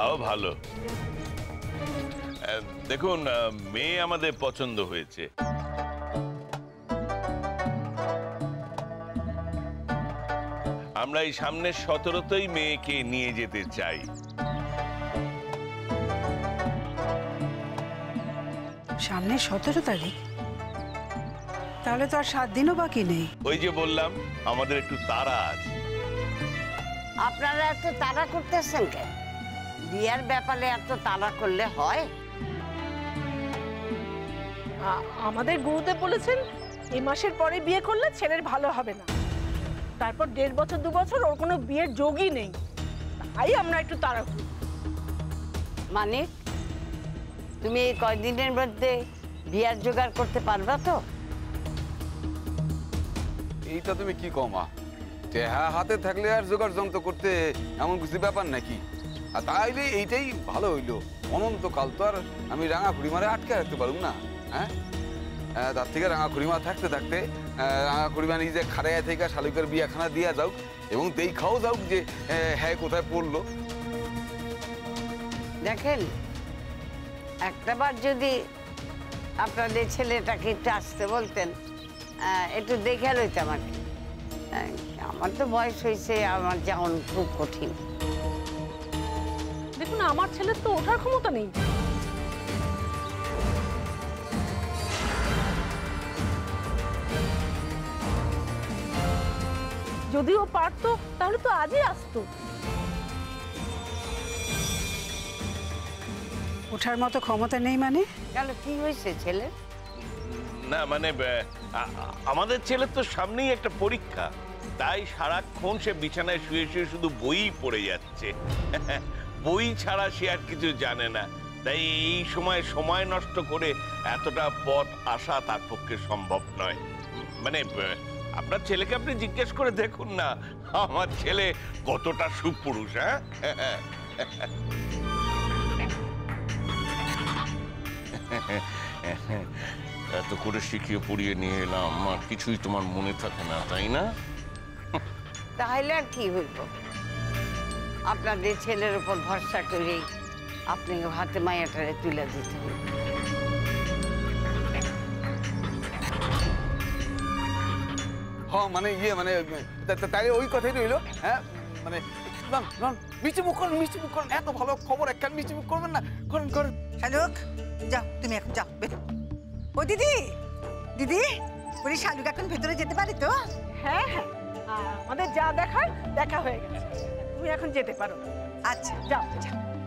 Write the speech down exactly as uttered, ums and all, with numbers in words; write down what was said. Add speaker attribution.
Speaker 1: তাও ভালো। দেখুন, মেয়ে আমাদের পছন্দ হয়েছে। আমরা এই সামনের সতেরোতেই মেয়েকে নিয়ে যেতে চাই।
Speaker 2: সামনে সতেরো তারিখ? তাহলে তো আর সাত দিনও বাকি নেই।
Speaker 1: ওই যে বললাম, আমাদের একটু তাড়া আছে।
Speaker 3: আপনারা এত তাড়া করতেছেন কেন? বিয়ের ব্যাপারে এত তাড়া করলে হয়?
Speaker 4: আমাদের গুরুদেব বলেছেন এই মাসের পরে বিয়ে করলে ছেলের ভালো হবে না, তারপর দেড় বছর দু বছর ওর কোনো বিয়ের যোগই নেই, তাই আমরা একটু তাড়া করি।
Speaker 3: মানে তুমি এই কয়দিনের মধ্যে বিয়ার জোগাড় করতে পারবা তো?
Speaker 5: এইটা তুমি কি কও মা? টেহা হাতে থাকলে আর জোগাড় যন্ত্র করতে এমন কিছু ব্যাপার নাকি? আর তাইলে এইটাই ভালো হইলো। অনন্তকাল তো আর আমি রাঙা খুড়িমারে আটকে রাখতে পারব না। হ্যাঁ, তার থেকে রাঙা খুড়িমা থাকতে থাকতে রাঙা খুড়িমা নিজে খাড়াইয়া থেকে শালিকের বিয়াখানা দিয়া যাও এবং দেখাও যাও যে হ্যাঁ কোথায় পড়লো।
Speaker 3: দেখেন, একটাবার যদি আপনাদের ছেলেটাকে একটু আসতে বলতেন, একটু দেখে লইতাম আর কি। আমার তো বয়স হয়েছে, আমার যেমন খুব কঠিন।
Speaker 4: দেখুন, আমার ছেলের তো ওঠার ক্ষমতা নেই। যদিও পারতো তাহলে তো আজই আসতো।
Speaker 2: ওঠার মতো ক্ষমতা নেই মানে?
Speaker 3: কেন, কি হয়েছে ছেলে?
Speaker 1: না মানে আমাদের ছেলের তো সামনেই একটা পরীক্ষা, তাই সারাক্ষণ সে বিছানায় শুয়ে শুয়ে শুধু বই পড়ে যাচ্ছে। বই ছাড়া সে আর কিছু জানে না, তাই এই সময় সময় নষ্ট করে এতটা পথ আসা তার পক্ষে সম্ভব নয়। মানে আপনার ছেলেকে আপনি জিজ্ঞেস করে দেখুন না, আমার ছেলে কতটা সুপুরুষ। হ্যাঁ, এত করে শিখিয়ে পড়িয়ে নিয়ে এলাম, আমার কিছুই তোমার মনে থাকে না, তাই না?
Speaker 3: তাহলে আর কি হইব? আপনাদের ছেলের উপর ভরসা করে আপনি হাতে মায়াটারে তুলে দিতে হবে।
Speaker 5: হ্যাঁ মানে ইয়ে মানে তাই ওই কথাই রইলো। হ্যাঁ মানে মিষ্টি মুখ করেন, মিষ্টি মুখ করেন, এত ভালো খবর একখান মিষ্টি মুখ করবেন না? করেন করেন।
Speaker 6: শালুক, যাও তুমি এখন যাও। ও দিদি, দিদি ওই শালুক এখন ভেতরে যেতে পারে তো?
Speaker 4: হ্যাঁ হ্যাঁ, আমাদের যা দেখার দেখা হয়ে গেছে, তুমি এখন যেতে পারো।
Speaker 6: আচ্ছা
Speaker 4: যাও যাও।